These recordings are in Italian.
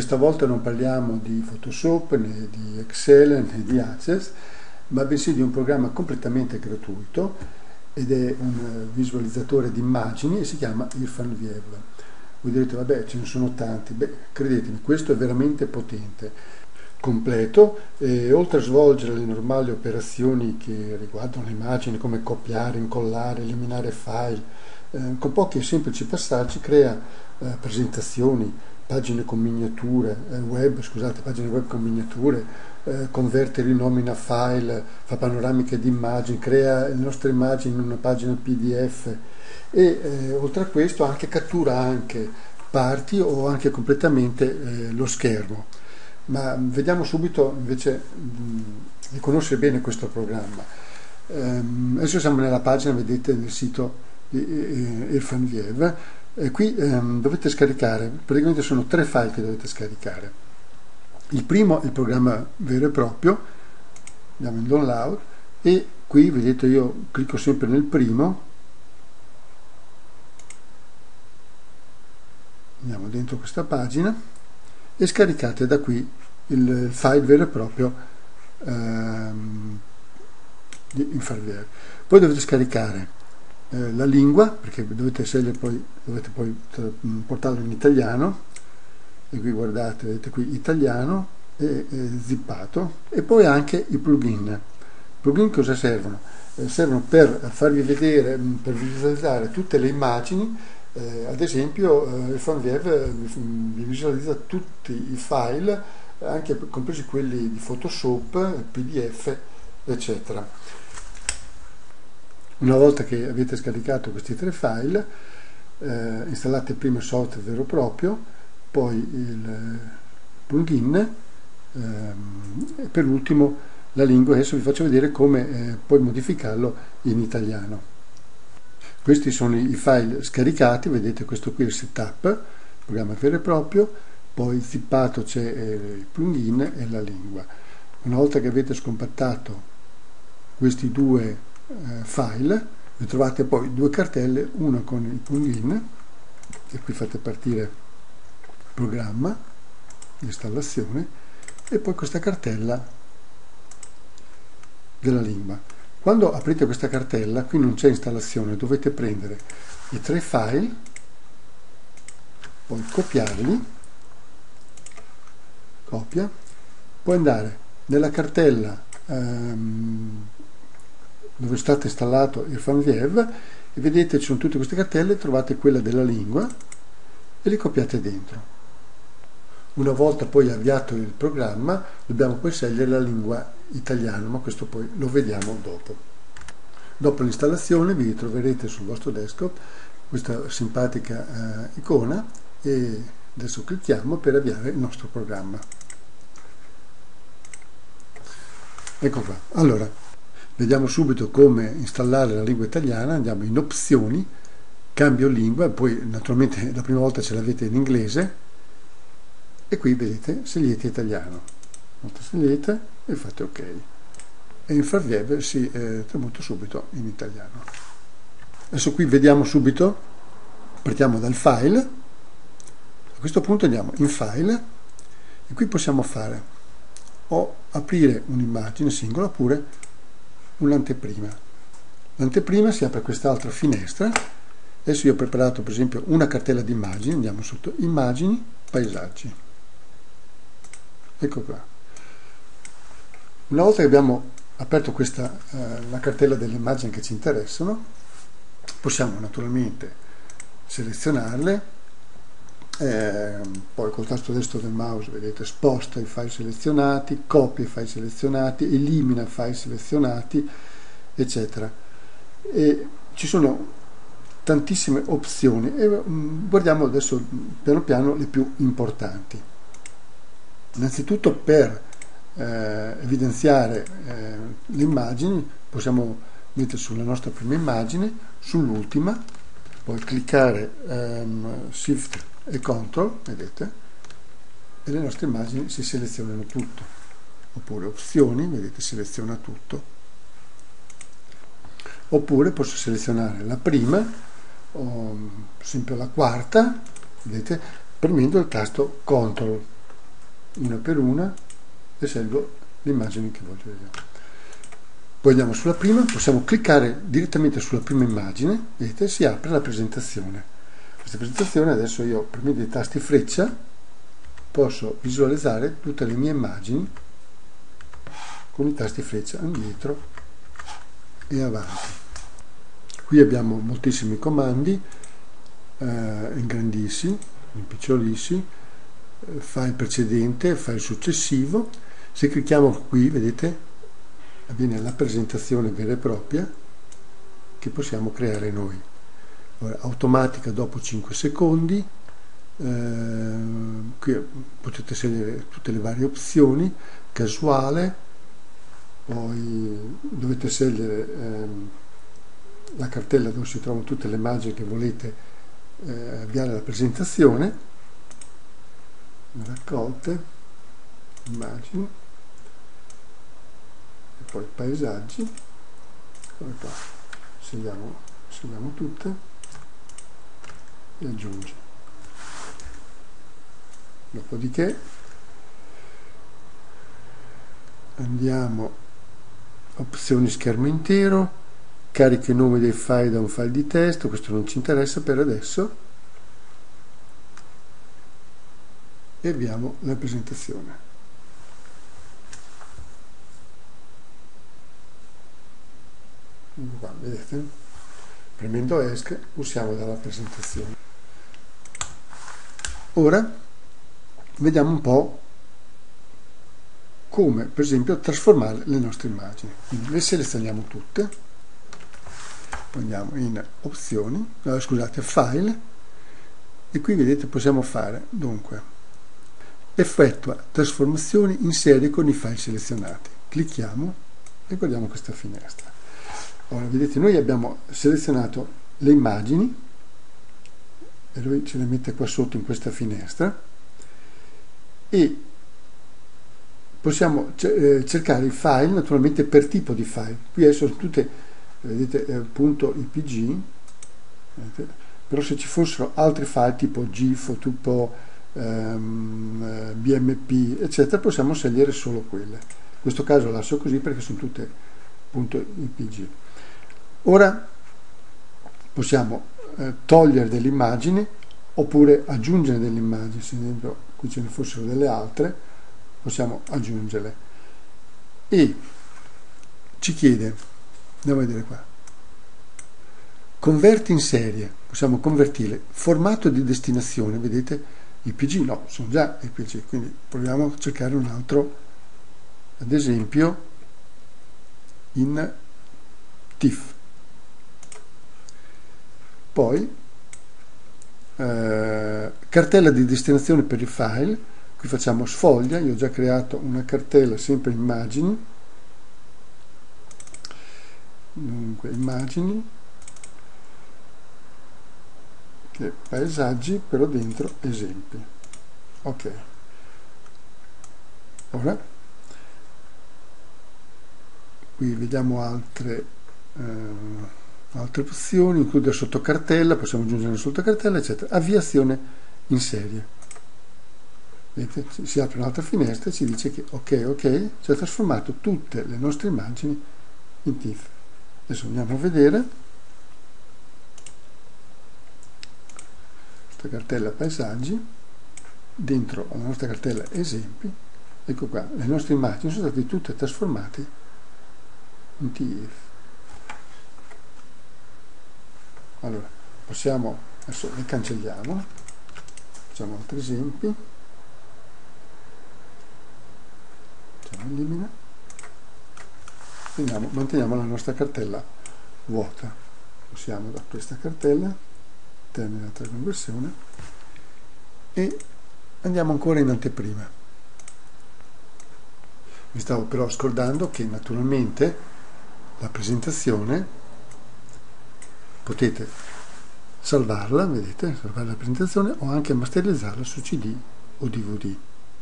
Questa volta non parliamo di Photoshop, né di Excel, né di Access, ma bensì di un programma completamente gratuito ed è un visualizzatore di immagini e si chiama Irfan Viev. Voi direte, vabbè, ce ne sono tanti. Beh, credetemi, questo è veramente potente, completo, e oltre a svolgere le normali operazioni che riguardano le immagini, come copiare, incollare, eliminare file, con pochi e semplici passaggi crea presentazioni, pagine con miniature, pagine web con miniature, converte, rinomina file, fa panoramiche di immagini, crea le nostre immagini in una pagina PDF e oltre a questo anche cattura anche parti o anche completamente lo schermo. Ma vediamo subito invece di conoscere bene questo programma. Adesso siamo nella pagina, vedete, del sito di Irfan Viev. Qui dovete scaricare, praticamente sono 3 file che dovete scaricare. Il primo è il programma vero e proprio, andiamo in download e qui vedete io clicco sempre nel primo, andiamo dentro questa pagina e scaricate da qui il file vero e proprio di Irfan Viev. Poi dovete scaricare la lingua, perché dovete scegliere dovete poi portarlo in italiano, e qui guardate, vedete qui italiano e zippato, e poi anche i plugin. I plugin cosa servono? Servono per farvi vedere, per visualizzare tutte le immagini. Ad esempio Irfan Viev vi visualizza tutti i file, anche compresi quelli di Photoshop, PDF, eccetera. Una volta che avete scaricato questi 3 file, installate prima il software vero e proprio, poi il plugin e per ultimo la lingua. Adesso vi faccio vedere come poi modificarlo in italiano. Questi sono i file scaricati, vedete questo qui è il setup, il programma vero e proprio, poi zippato c'è il plugin e la lingua. Una volta che avete scompattato questi 2 file, vi trovate poi 2 cartelle, una con il plugin, e qui fate partire il programma di installazione, e poi questa cartella della lingua. Quando aprite questa cartella, qui non c'è installazione, dovete prendere i 3 file, poi copiarli, copia, poi andare nella cartella dove è stato installato Irfan Viev e vedete ci sono tutte queste cartelle, trovate quella della lingua e li copiate dentro. Una volta poi avviato il programma dobbiamo poi scegliere la lingua italiana, ma questo poi lo vediamo dopo. Dopo l'installazione vi troverete sul vostro desktop questa simpatica icona e adesso clicchiamo per avviare il nostro programma. Ecco qua. Allora, vediamo subito come installare la lingua italiana. Andiamo in opzioni, cambio lingua, poi naturalmente la prima volta ce l'avete in inglese e qui vedete scegliete italiano. Scegliete e fate ok. E Irfan Viev si tramuta subito in italiano. Adesso qui vediamo subito, partiamo dal file, a questo punto andiamo in file e qui possiamo fare o aprire un'immagine singola oppure un'anteprima. L'anteprima si apre quest'altra finestra. Adesso io ho preparato per esempio una cartella di immagini, andiamo sotto immagini, paesaggi. Ecco qua. Una volta che abbiamo aperto questa la cartella delle immagini che ci interessano, possiamo naturalmente selezionarle, poi col tasto destro del mouse vedete sposta i file selezionati, copia i file selezionati, elimina i file selezionati, eccetera. E ci sono tantissime opzioni e guardiamo adesso piano piano le più importanti. Innanzitutto per evidenziare le immagini possiamo mettere sulla nostra prima immagine, sull'ultima, poi cliccare Shift e Ctrl, vedete, e le nostre immagini si selezionano tutto. Oppure opzioni, vedete, seleziona tutto. Oppure posso selezionare la prima o per esempio la quarta, vedete, premendo il tasto Ctrl. una per una e scelgo le immagini che voglio io. Poi andiamo sulla prima, possiamo cliccare direttamente sulla prima immagine, vedete, si apre la presentazione. Questa presentazione adesso io premendo i tasti freccia posso visualizzare tutte le mie immagini con i tasti freccia indietro e avanti. Qui abbiamo moltissimi comandi, ingrandisci, impiccolisci, file precedente, file successivo. Se clicchiamo qui, vedete, avviene la presentazione vera e propria che possiamo creare noi. Ora, automatica dopo 5 secondi, qui potete scegliere tutte le varie opzioni, casuale, poi dovete scegliere la cartella dove si trovano tutte le immagini che volete avviare la presentazione, raccolte, immagini, e poi paesaggi, come qua, scegliamo tutte e aggiungi. Dopodiché andiamo a opzioni schermo intero, carica il nome dei file da un file di testo, questo non ci interessa per adesso, e abbiamo la presentazione. Qua, vedete? Premendo ESC usciamo dalla presentazione. Ora vediamo un po' come, per esempio, trasformare le nostre immagini. Quindi le selezioniamo tutte, andiamo in opzioni, scusate, file, e qui vedete possiamo fare, dunque, effettua trasformazioni in serie con i file selezionati. Clicchiamo e guardiamo questa finestra. Ora, vedete, noi abbiamo selezionato le immagini e lui ce le mette qua sotto in questa finestra e possiamo cercare i file naturalmente per tipo di file. Qui sono tutte, vedete, .ipg, vedete? Però se ci fossero altri file tipo GIF o tipo BMP eccetera, possiamo scegliere solo quelle. In questo caso lascio così perché sono tutte .ipg. Ora possiamo togliere delle immagini oppure aggiungere delle immagini. Se ad esempio qui ce ne fossero delle altre, possiamo aggiungerle e ci chiede, andiamo a vedere qua, converti in serie, possiamo convertirle, formato di destinazione, vedete, IPG, no, sono già IPG, quindi proviamo a cercare un altro, ad esempio in TIFF. Poi cartella di destinazione per i file, qui facciamo sfoglia, io ho già creato una cartella sempre immagini, dunque immagini, che paesaggi, però dentro esempi. Ok, ora qui vediamo altre opzioni, include sottocartella, possiamo aggiungere una sottocartella, eccetera. Avviazione in serie. Vedete, si apre un'altra finestra e ci dice che ok, ci ha trasformato tutte le nostre immagini in TIFF. Adesso andiamo a vedere questa cartella paesaggi, dentro la nostra cartella esempi, ecco qua, le nostre immagini sono state tutte trasformate in TIFF. Allora, possiamo, adesso le cancelliamo, facciamo altri esempi, facciamo elimina, manteniamo la nostra cartella vuota, usiamo da questa cartella, terminata la conversione, e andiamo ancora in anteprima. Mi stavo però scordando che naturalmente la presentazione potete salvarla, vedete, salvare la presentazione o anche masterizzarla su CD o DVD.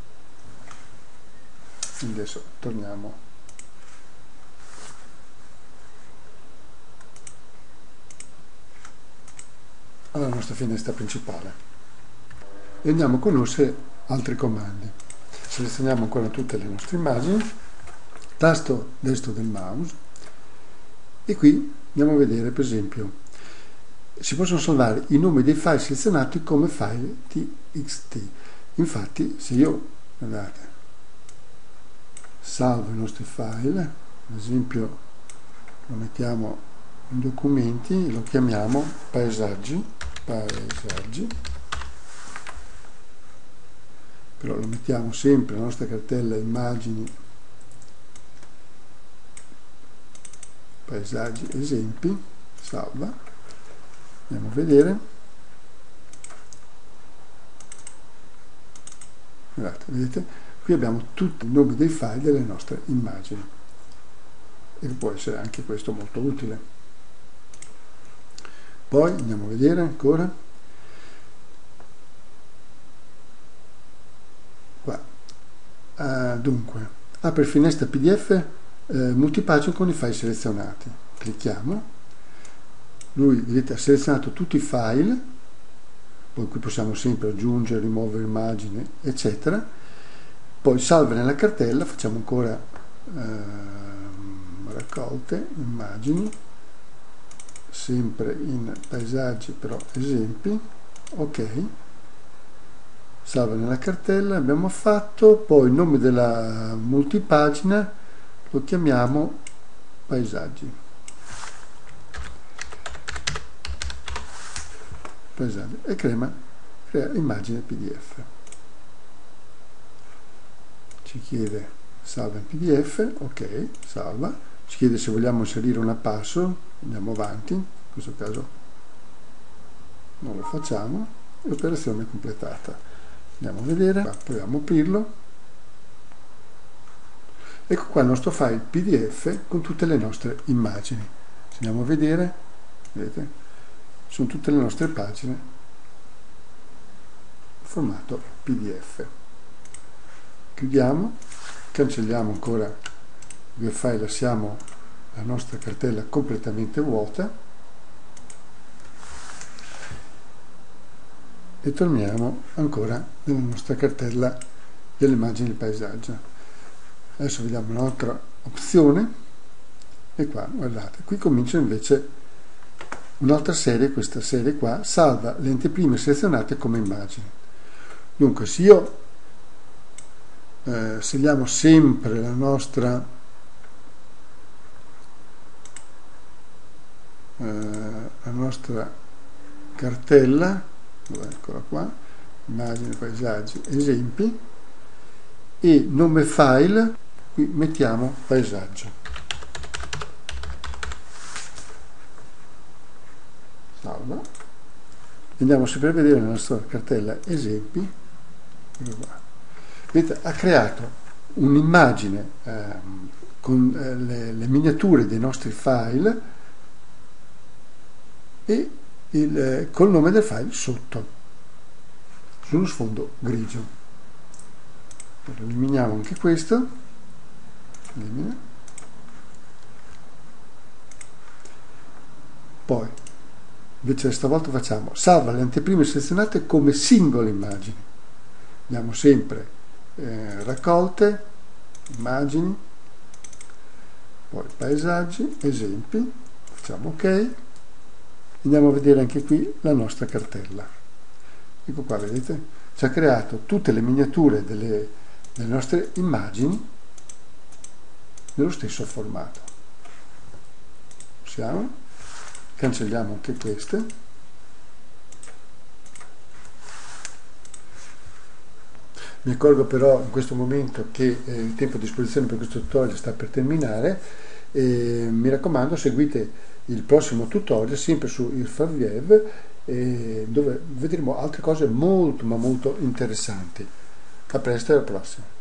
Quindi adesso torniamo alla nostra finestra principale e andiamo a conoscere altri comandi. selezioniamo ancora tutte le nostre immagini, tasto destro del mouse, e qui andiamo a vedere, per esempio, si possono salvare i nomi dei file selezionati come file txt. Infatti, se io, guardate, salvo i nostri file, ad esempio lo mettiamo in documenti, lo chiamiamo paesaggi, però lo mettiamo sempre nella nostra cartella immagini, paesaggi, esempi, salva, andiamo a vedere, guardate, vedete, qui abbiamo tutti i nomi dei file delle nostre immagini, e può essere anche questo molto utile. Poi andiamo a vedere ancora, qua, dunque, apre finestra PDF multipagina con i file selezionati, clicchiamo, lui, vedete, ha selezionato tutti i file, poi qui possiamo sempre aggiungere, rimuovere immagini, eccetera, poi salva nella cartella, facciamo ancora raccolte, immagini, sempre in paesaggi, però esempi, ok, salva nella cartella, abbiamo fatto, poi il nome della multipagina lo chiamiamo paesaggi, e crea immagine PDF. Ci chiede salva in PDF, ok, salva, ci chiede se vogliamo inserire una password, andiamo avanti, in questo caso non lo facciamo, e l'operazione è completata. Andiamo a vedere, proviamo a aprirlo, ecco qua il nostro file PDF con tutte le nostre immagini. Se andiamo a vedere, vedete, sono tutte le nostre pagine in formato PDF. Chiudiamo, cancelliamo ancora due file, lasciamo la nostra cartella completamente vuota e torniamo ancora nella nostra cartella delle immagini del paesaggio. Adesso vediamo un'altra opzione e qua, guardate, qui comincia invece un'altra serie, questa serie qua, salva le anteprime selezionate come immagini. Dunque, se io scegliamo sempre la nostra cartella, eccola qua, immagini, paesaggi, esempi, e nome file, qui mettiamo paesaggio. Salva. Andiamo sempre a vedere nella nostra cartella esempi. Vedete, ha creato un'immagine con le miniature dei nostri file e col nome del file sotto, sullo sfondo grigio. Allora, eliminiamo anche questo, elimina. Poi invece stavolta facciamo salva le anteprime selezionate come singole immagini, andiamo sempre raccolte, immagini, poi paesaggi, esempi, facciamo ok, andiamo a vedere anche qui la nostra cartella. Ecco qua, vedete, ci ha creato tutte le miniature delle nostre immagini nello stesso formato. Possiamo, cancelliamo anche queste. Mi accorgo però in questo momento che il tempo a disposizione per questo tutorial sta per terminare, e mi raccomando, seguite il prossimo tutorial sempre su IrFarViev, dove vedremo altre cose molto ma molto interessanti. A presto e alla prossima.